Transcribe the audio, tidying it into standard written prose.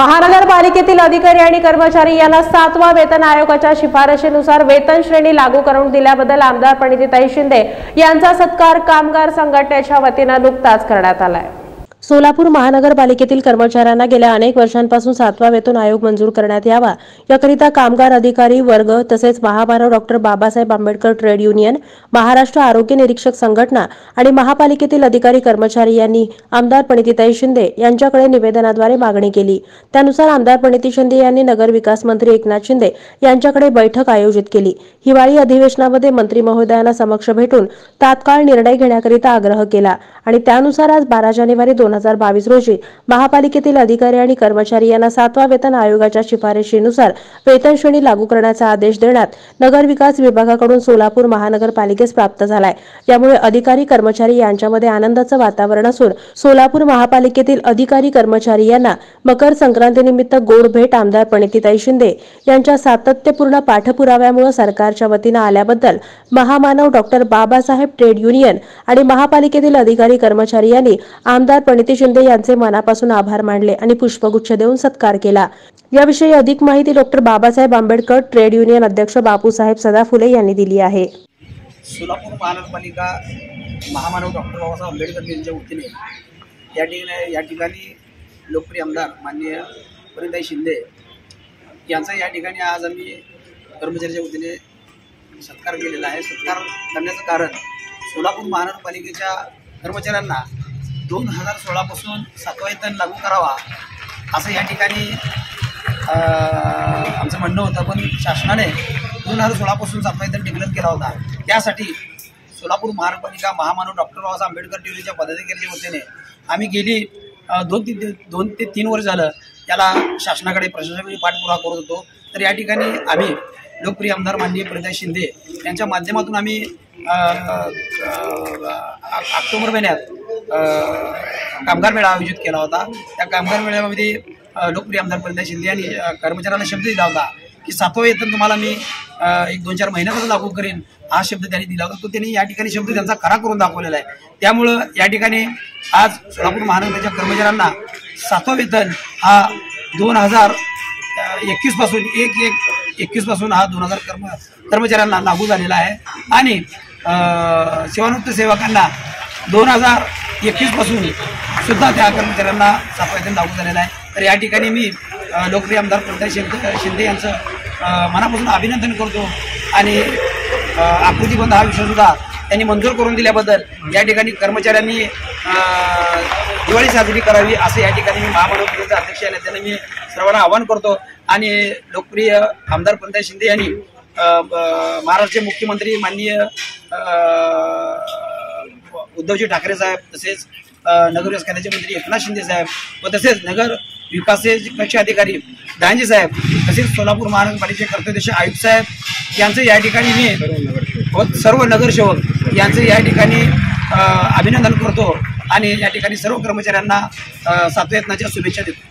महानगरपालिकेतील अधिकारी आणि कर्मचारी यांना 7व्या वेतन आयोगाच्या शिफारशीनुसार वेतन श्रेणी लागू करून दिल्याबद्दल आमदार प्रणितीताई शिंदे यांचा सत्कार कामगार संघटनेच्या वतीने नुकताच करण्यात आलाय। सोलापूर महानगरपालिकेतील कर्मचाऱ्यांना गेल्या अनेक वर्षांपासून 7वा वेतन आयोग मंजूर करण्यात यावा याकरिता कामगार अधिकारी वर्ग तसेच महामानव doctor Babasaheb Ambedkar trade union, Maharashtra आरोग्य निरीक्षक संघटना आणि महापालिकेतील अधिकारी कर्मचारी यांनी आमदार प्रणितीताई शिंदे यांच्याकडे निवेदनाद्वारे मागणी केली। त्यानुसार आमदार प्रणिती शिंदे यांनी नगर विकास मंत्री एकनाथ शिंदे यांच्याकडे बैठक आयोजित केली। हिवाळी अधिवेशनामध्ये मंत्री महोदयांना समक्ष भेटून तात्काळ निर्णय घेण्याकरिता आग्रह केला आणि त्यानुसार आज 12 जानेवारी 2022 रोजी महापालिकेतील अधिकारी आणि कर्मचारी यांना 7व्या वेतन आयोगाच्या शिफारशीनुसार वेतन श्रेणी लागू करण्याचा आदेश देण्यात नगर विकास विभागाकडून सोलापूर महानगरपालिकेस प्राप्त झालाय। यामुळे अधिकारी कर्मचारी यांच्यामध्ये आनंदाचं वातावरण असून सोलापूर महापालिकेतील अधिकारी कर्मचारी यांना मकर संक्रांतीनिमित्त गोड भेट आमदार प्रणितीताई शिंदे यांच्या सातत्यपूर्ण पाठपुराव्यामुळे सरकारच्या वतीने आल्याबद्दल महामानव डॉक्टर बाबासाहेब ट्रेड युनियन आणि महापालिकेतील अधिकारी कर्मचारी यांनी आमदार प्रणिती शिंदे यांचे मनापासून आभार मानले आणि पुष्पगुच्छ देऊन सत्कार केला। याविषयी अधिक माहिती doctor Babasaheb Ambedkar trade union अध्यक्ष बापूसाहेब सदाफुले यांनी दिली आहे। सोलापूर महानगरपालिका महामानव डॉक्टर बाबासाहेब आंबेडकर यांच्या वतीने या ठिकाणी लोकप्रिय आमदार माननीय प्रणितीताई शिंदे यांचा या ठिकाणी आज आम्ही कर्मचाऱ्यांच्या वतीने सत्कार केलेला आहे। सत्कार करण्याचं कारण सोलापूर महानगरपालिकेच्या कर्मचाऱ्यांना 2016 पासून 7वा वेतन लागू करावा असं या ठिकाणी आमचं म्हणणं होतं, पण शासनाने 2016 पासून 7वा वेतन डिक्लेअर केला होता। त्यासाठी सोलापूर महानगरपालिका महामानव डॉक्टर बाबासाहेब आंबेडकर टीव्हीच्या पदाधिकाऱ्यांच्या वतीने आम्ही गेली 2 ते 3 वर्ष झालं त्याला शासनाकडे प्रशासनाकडे पाठपुरावा करत होतो। तर या ठिकाणी आम्ही लोकप्रिय आमदार माननीय प्रणितीताई शिंदे यांच्या माध्यमातून आम्ही ऑक्टोबर महिन्यात कामगार मेळावा आयोजित केला होता। त्या कामगार मेळाव्यामध्ये लोकप्रिय आमदार प्रणितीताई शिंदे यांनी कर्मचाऱ्यांना शब्द दिला होता की 7वं वेतन तुम्हाला मी 1-2-4 महिन्यातच लागू करेन, हा शब्द त्यांनी दिला होता। तो त्यांनी या ठिकाणी शब्द त्यांचा खरा करून दाखवलेला आहे। त्यामुळं या ठिकाणी आज सोलापूर महानगरपालिकेच्या कर्मचाऱ्यांना 7वं वेतन हा 2021 पासून 1/1/21 पासून हा 2000 कर्मचाऱ्यांना लागू झालेला आहे आणि सेवानिवृत्त सेवकांना 2021 पासून सुद्धा त्या कर्मचाऱ्यांना 7वं वेतन लागू झालेलं आहे। तर या ठिकाणी मी लोकप्रिय आमदार प्रणितीताई शिंदे यांचं मनापासून अभिनंदन करतो आणि आकृतीबंध हा विषय सुद्धा त्यांनी मंजूर करून दिल्याबद्दल या ठिकाणी कर्मचाऱ्यांनी दिवाळी साजरी करावी असं या ठिकाणी मी महामंडळाचे अध्यक्ष या नेत्यांना मी सर्वांना आवाहन करतो। आणि लोकप्रिय आमदार प्रणितीताई शिंदे यांनी महाराष्ट्राचे मुख्यमंत्री माननीय उद्धवजी ठाकरे साहेब, तसेच नगर विकास खात्याचे मंत्री एकनाथ शिंदे साहेब व तसेच नगर विकासाचे अधिकारी दांजे साहेब, तसेच सोलापूर महानगरपालिकेचे कर्तव्यदक्ष आयुक्त साहेब यांचं या ठिकाणी मी सर्व नगरसेवक यांचं या ठिकाणी अभिनंदन करतो आणि या ठिकाणी सर्व कर्मचाऱ्यांना 7व्या वेतनाच्या शुभेच्छा देतो।